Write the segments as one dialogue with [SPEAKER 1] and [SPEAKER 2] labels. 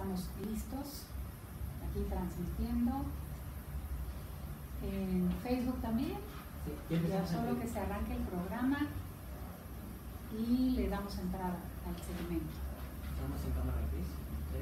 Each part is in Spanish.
[SPEAKER 1] estamos listos, aquí transmitiendo, en Facebook también,
[SPEAKER 2] sí,
[SPEAKER 1] ya solo que se arranque el programa y le damos entrada al segmento.
[SPEAKER 2] Estamos en cámara gris, 3,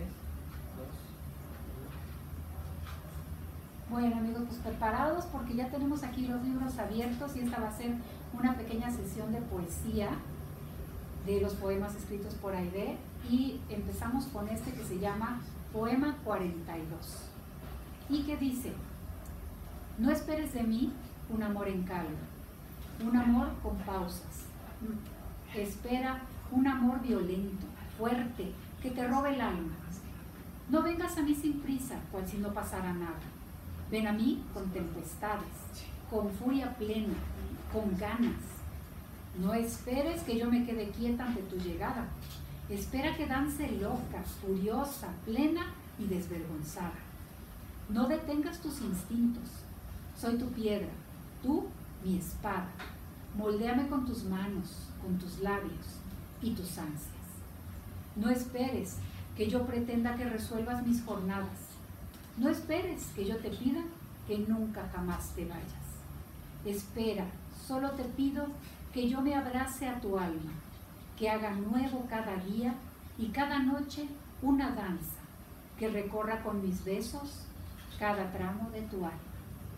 [SPEAKER 2] 2, 1.
[SPEAKER 1] Bueno amigos, pues preparados porque ya tenemos aquí los libros abiertos y esta va a ser una pequeña sesión de poesía de los poemas escritos por Aide y empezamos con este que se llama Poema 42 y que dice: no esperes de mí un amor en calma, un amor con pausas, espera un amor violento, fuerte, que te robe el alma. No vengas a mí sin prisa, cual si no pasara nada. Ven a mí con tempestades, con furia plena, con ganas. No esperes que yo me quede quieta ante tu llegada. Espera que dance loca, furiosa, plena y desvergonzada. No detengas tus instintos. Soy tu piedra, tú mi espada. Moldéame con tus manos, con tus labios y tus ansias. No esperes que yo pretenda que resuelvas mis jornadas. No esperes que yo te pida que nunca jamás te vayas. Espera, solo te pido que yo me abrace a tu alma, que haga nuevo cada día y cada noche una danza, que recorra con mis besos cada tramo de tu alma.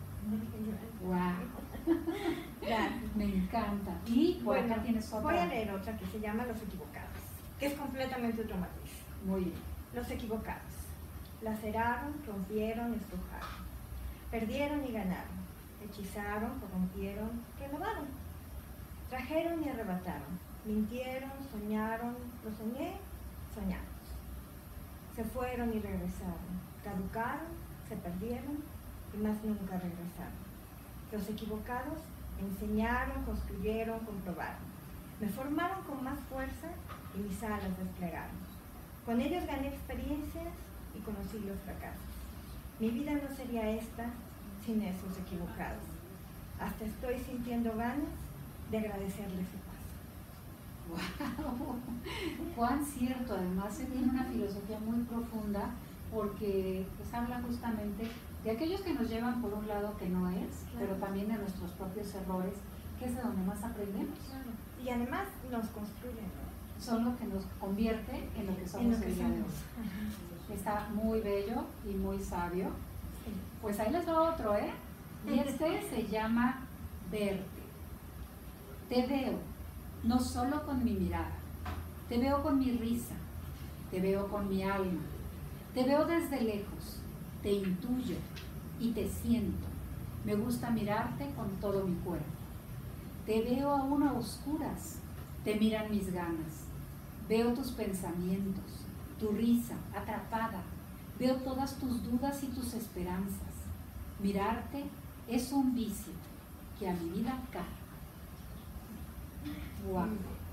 [SPEAKER 1] ¡Wow! Me encanta. Y por acá tienes otra.
[SPEAKER 3] Voy a leer otra que se llama Los equivocados, que es completamente otro matiz.
[SPEAKER 1] Muy bien.
[SPEAKER 3] Los equivocados. Laceraron, rompieron, estrujaron. Perdieron y ganaron. Hechizaron, corrompieron, renovaron. Trajeron y arrebataron. Mintieron, soñaron, lo soñé, soñamos. Se fueron y regresaron. Caducaron, se perdieron y más nunca regresaron. Los equivocados enseñaron, construyeron, comprobaron. Me formaron con más fuerza y mis alas desplegaron. Con ellos gané experiencias y conocí los fracasos. Mi vida no sería esta sin esos equivocados. Hasta estoy sintiendo ganas de agradecerles su paso.
[SPEAKER 1] ¡Wow! Cuán cierto, además se tiene una filosofía muy profunda porque pues, habla justamente de aquellos que nos llevan por un lado que no es, pero también de nuestros propios errores, que es de donde más aprendemos.
[SPEAKER 3] Claro. Y además nos construyen, ¿no?
[SPEAKER 1] Son lo que nos convierte en lo que somos el día de hoy. Está muy bello y muy sabio.
[SPEAKER 3] Sí.
[SPEAKER 1] Pues ahí les va otro, ¿eh? Y este se llama Verte. Te veo, no solo con mi mirada, te veo con mi risa, te veo con mi alma, te veo desde lejos, te intuyo y te siento. Me gusta mirarte con todo mi cuerpo. Te veo aún a oscuras, te miran mis ganas. Veo tus pensamientos, tu risa atrapada. Veo todas tus dudas y tus esperanzas. Mirarte es un vicio que a mi vida carga. ¡Wow!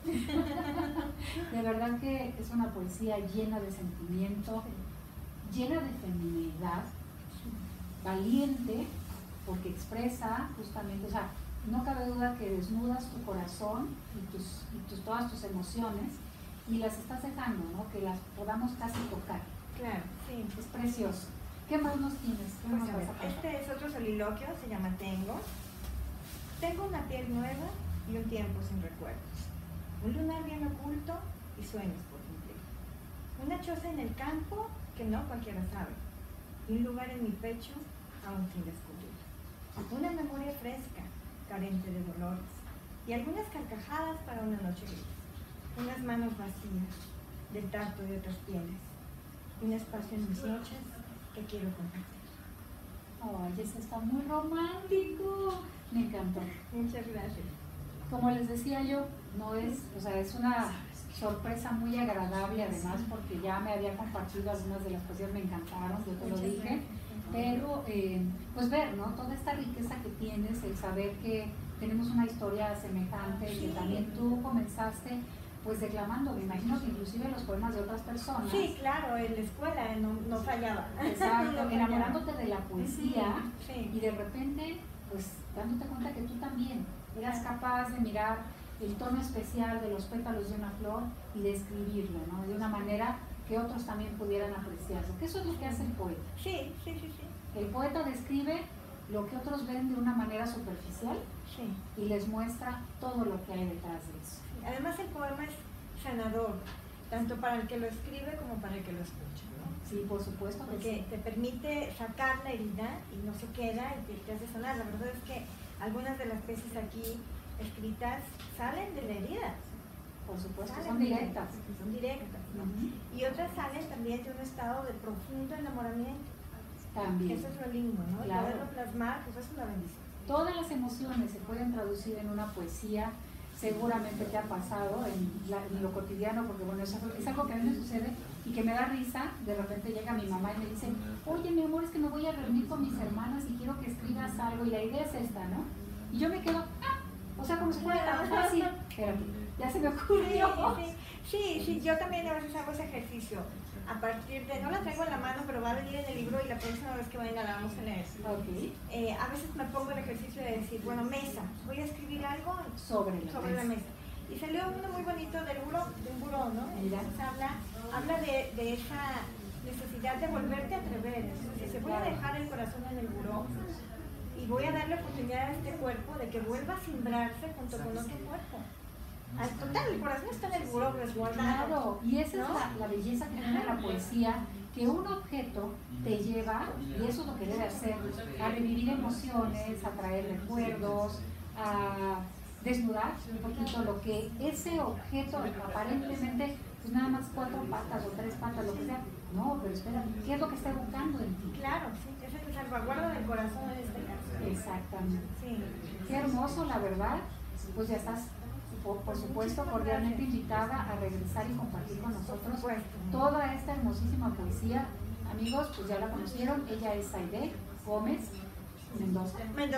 [SPEAKER 1] De verdad que es una poesía llena de sentimiento, llena de feminidad, valiente, porque expresa justamente, o sea, no cabe duda que desnudas tu corazón y todas tus emociones y las estás dejando, ¿no? Que las podamos casi tocar.
[SPEAKER 3] Claro, sí.
[SPEAKER 1] Es precioso. ¿Qué más nos tienes? ¿Qué
[SPEAKER 3] Pues
[SPEAKER 1] más
[SPEAKER 3] a
[SPEAKER 1] vas
[SPEAKER 3] ver,
[SPEAKER 1] a pasar?
[SPEAKER 3] este es otro soliloquio, se llama Tengo. Tengo una piel nueva y un tiempo sin recuerdos. Un lunar bien oculto y sueños por cumplir. Una choza en el campo que no cualquiera sabe. Y un lugar en mi pecho aún sin descubrir. Una memoria fresca, carente de dolores. Y algunas carcajadas para una noche gris. Unas manos vacías del tacto de otras pieles. Un espacio en mis noches que quiero compartir.
[SPEAKER 1] Ay, ese está muy romántico. Me encantó.
[SPEAKER 3] Muchas gracias.
[SPEAKER 1] Como les decía yo, no es, o sea, es una sorpresa muy agradable además porque ya me había compartido algunas de las poesías, me encantaron, yo te lo dije, pero pues ver, ¿no? Toda esta riqueza que tienes, el saber que tenemos una historia semejante, que también tú comenzaste pues declamando, me imagino que inclusive los poemas de otras personas.
[SPEAKER 3] Sí, claro, en la escuela no fallaba.
[SPEAKER 1] Exacto, enamorándote de la poesía
[SPEAKER 3] sí.
[SPEAKER 1] Y de repente pues dándote cuenta que tú también eras capaz de mirar el tono especial de los pétalos de una flor y de escribirlo, ¿no? De una manera que otros también pudieran apreciarlo, que eso es lo que hace el poeta.
[SPEAKER 3] Sí.
[SPEAKER 1] El poeta describe lo que otros ven de una manera superficial
[SPEAKER 3] Sí.
[SPEAKER 1] y les muestra todo lo que hay detrás de eso.
[SPEAKER 3] Además el poema es sanador, tanto para el que lo escribe como para el que lo escucha, ¿no?
[SPEAKER 1] Sí, por supuesto que
[SPEAKER 3] Porque
[SPEAKER 1] sí.
[SPEAKER 3] te permite sacar la herida y no se queda y te hace sanar. La verdad es que algunas de las piezas aquí escritas salen de la herida.
[SPEAKER 1] Por supuesto,
[SPEAKER 3] Salen
[SPEAKER 1] son
[SPEAKER 3] de-
[SPEAKER 1] directas.
[SPEAKER 3] Son directas, ¿no?
[SPEAKER 1] Ujú.
[SPEAKER 3] Y otras salen también de un estado de profundo enamoramiento.
[SPEAKER 1] También.
[SPEAKER 3] Eso es lo lindo, ¿no?
[SPEAKER 1] Claro.
[SPEAKER 3] Poderlo plasmar, pues es una bendición.
[SPEAKER 1] Todas las emociones se pueden traducir en una poesía, seguramente te ha pasado en lo cotidiano, porque bueno, es algo que a mí me sucede y que me da risa. De repente llega mi mamá y me dice, oye mi amor, es que me voy a reunir con mis hermanas y quiero que escribas algo y la idea es esta, ¿no? Y yo me quedo, o sea, como si fuera tan fácil. Espérate, ya se me ocurrió.
[SPEAKER 3] Sí, yo también a veces hago ese ejercicio. A partir de, no la traigo en la mano, pero va a venir en el libro y la próxima vez que venga la vamos a leer.
[SPEAKER 1] Ok.
[SPEAKER 3] A veces me pongo el ejercicio de decir, bueno, mesa, voy a escribir algo
[SPEAKER 1] Sobre la mesa.
[SPEAKER 3] Y salió uno muy bonito del buró, de un buró, ¿no?
[SPEAKER 1] Mira.
[SPEAKER 3] Entonces habla de esa necesidad de volverte a atrever. Entonces dice, voy a dejar el corazón en el buró y voy a darle oportunidad a este cuerpo de que vuelva a simbrarse junto con otro cuerpo. Al total, el corazón está en el buró resguardado.
[SPEAKER 1] Claro, y esa
[SPEAKER 3] ¿no?
[SPEAKER 1] es la belleza que tiene la poesía, que un objeto te lleva, y eso es lo que debe hacer, a revivir emociones, a traer recuerdos, a desnudar un poquito lo que ese objeto aparentemente, pues nada más 4 patas o 3 patas, lo que sea. No, pero espera, ¿qué es lo que está evocando en ti?
[SPEAKER 3] Claro, sí, es el salvaguarda del corazón en este caso.
[SPEAKER 1] Exactamente.
[SPEAKER 3] Sí.
[SPEAKER 1] Qué hermoso, la verdad. Pues ya estás, por supuesto, cordialmente invitada a regresar y compartir con nosotros toda esta hermosísima poesía. Amigos, pues ya la conocieron, ella es Aide Gómez Mendoza.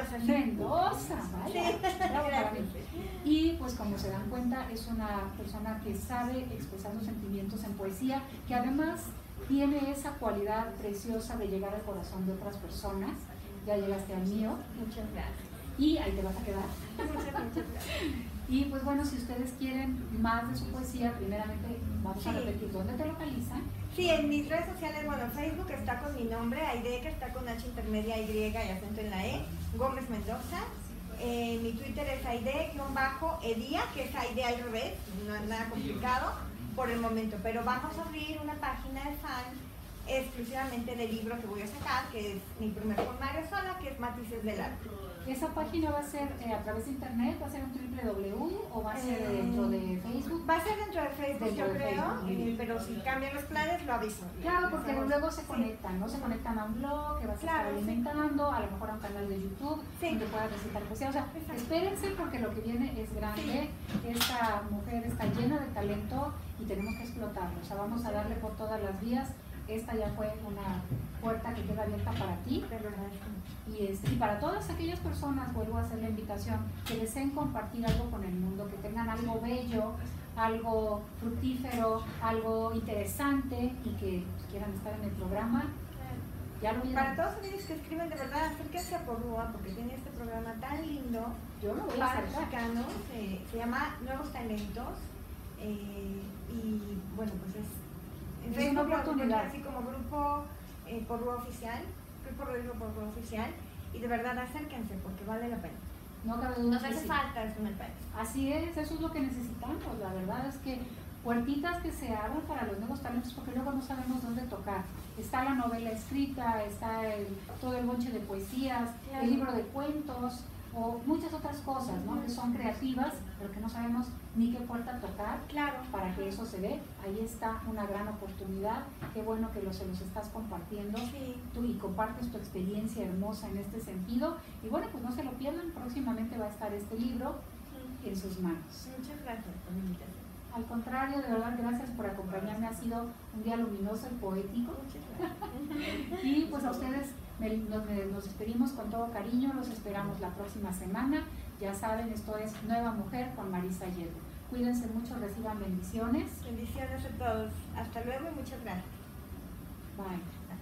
[SPEAKER 1] Mendoza, vaya.
[SPEAKER 3] Sí,
[SPEAKER 1] Bravo para mí.
[SPEAKER 3] gracias.
[SPEAKER 1] Y pues como se dan cuenta, es una persona que sabe expresar sus sentimientos en poesía, que además tiene esa cualidad preciosa de llegar al corazón de otras personas. Ya llegaste al mío
[SPEAKER 3] Muchas gracias.
[SPEAKER 1] y ahí te vas a quedar.
[SPEAKER 3] Muchas gracias.
[SPEAKER 1] Y pues bueno, si ustedes quieren más de su poesía, primeramente vamos a
[SPEAKER 3] Sí.
[SPEAKER 1] repetir dónde te localizan.
[SPEAKER 3] Sí, en mis redes sociales, bueno, Facebook está con mi nombre, Aide, que está con H intermedia Y y acento en la E, Gómez Mendoza. Mi Twitter es Aide-Edía, que es Aide al revés, no es nada complicado por el momento, pero vamos a abrir una página de fan exclusivamente del libro que voy a sacar, que es mi primer poemario sola, que es Matices del Arte.
[SPEAKER 1] ¿Esa página va a ser a través de internet? ¿Va a ser un www o va a ser dentro de Facebook?
[SPEAKER 3] Va a ser dentro de Facebook,
[SPEAKER 1] Dentro
[SPEAKER 3] yo
[SPEAKER 1] de
[SPEAKER 3] creo,
[SPEAKER 1] Facebook, muy bien.
[SPEAKER 3] pero si cambian los planes, lo aviso.
[SPEAKER 1] Claro, porque
[SPEAKER 3] Les
[SPEAKER 1] luego se
[SPEAKER 3] sí.
[SPEAKER 1] conectan, ¿no? Se conectan a un blog que vas a
[SPEAKER 3] Claro,
[SPEAKER 1] estar
[SPEAKER 3] sí.
[SPEAKER 1] alimentando, a lo mejor a un canal de YouTube
[SPEAKER 3] Sí.
[SPEAKER 1] donde puedas recitar poesía. O sea,
[SPEAKER 3] Exacto.
[SPEAKER 1] espérense porque lo que viene es grande. Esta mujer está llena de talento y tenemos que explotarlo. O sea, vamos a darle por todas las vías. Esta ya fue una puerta que queda abierta para ti.
[SPEAKER 3] Te lo agradezco mucho.
[SPEAKER 1] Y para todas aquellas personas, vuelvo a hacer la invitación, que deseen compartir algo con el mundo, que tengan algo bello, algo fructífero, algo interesante y que quieran estar en el programa, ya lo vieron.
[SPEAKER 3] Para todos aquellos que escriben, de verdad, acérquense a Porrúa porque tiene este programa tan lindo,
[SPEAKER 1] Yo lo voy a
[SPEAKER 3] para
[SPEAKER 1] acercar.
[SPEAKER 3] mexicanos, se llama Nuevos Talentos, y bueno, pues es en
[SPEAKER 1] Es una
[SPEAKER 3] Facebook lo encuentran
[SPEAKER 1] oportunidad.
[SPEAKER 3] así como grupo Porrúa Oficial, Grupo Rodrigo Porrúa Oficial, y de verdad acérquense porque vale la pena.
[SPEAKER 1] No cabe duda
[SPEAKER 3] Nos
[SPEAKER 1] que
[SPEAKER 3] hace
[SPEAKER 1] sí.
[SPEAKER 3] falta eso en el país.
[SPEAKER 1] Así es, eso es lo que necesitamos. La verdad es que puertitas que se abran para los nuevos talentos, porque luego no sabemos dónde tocar. Está la novela escrita, está todo el bonche de poesías,
[SPEAKER 3] Claro.
[SPEAKER 1] el libro de cuentos o muchas otras cosas, ¿no? Que son creativas, pero que no sabemos ni qué puerta tocar
[SPEAKER 3] Claro.
[SPEAKER 1] para que eso se dé. Ahí está una gran oportunidad. Qué bueno que se los estás compartiendo.
[SPEAKER 3] Sí.
[SPEAKER 1] Tú y compartes tu experiencia hermosa en este sentido. Y bueno, pues no se lo pierdan. Próximamente va a estar este libro en sus manos.
[SPEAKER 3] Muchas gracias por la invitación.
[SPEAKER 1] Al contrario, de verdad, gracias por acompañarme. Ha sido un día luminoso y poético.
[SPEAKER 3] Muchas gracias.
[SPEAKER 1] Y pues a ustedes nos despedimos con todo cariño. Los esperamos la próxima semana. Ya saben, esto es Nueva Mujer con Marisa Hierro. Cuídense mucho, reciban bendiciones.
[SPEAKER 3] Bendiciones a todos. Hasta luego y muchas gracias.
[SPEAKER 1] Bye.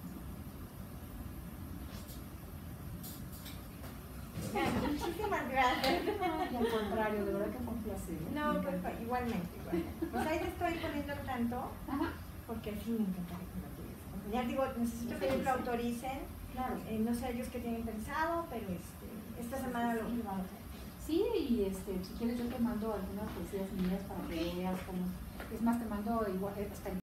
[SPEAKER 3] Muchísimas gracias.
[SPEAKER 1] Y al contrario, de verdad que fue un placer. ¿eh?
[SPEAKER 3] No, pues igualmente, igualmente. Pues ahí te estoy poniendo al tanto
[SPEAKER 1] Ajá.
[SPEAKER 3] porque así me encantaría que lo tuviesen. Ya digo, necesito que ellos lo autoricen.
[SPEAKER 1] Claro.
[SPEAKER 3] No sé ellos qué tienen pensado, pero esta semana lo vamos a hacer.
[SPEAKER 1] Sí, y si quieres yo te mando algunas poesías mías para que veas cómo. Es más, te mando igual hasta el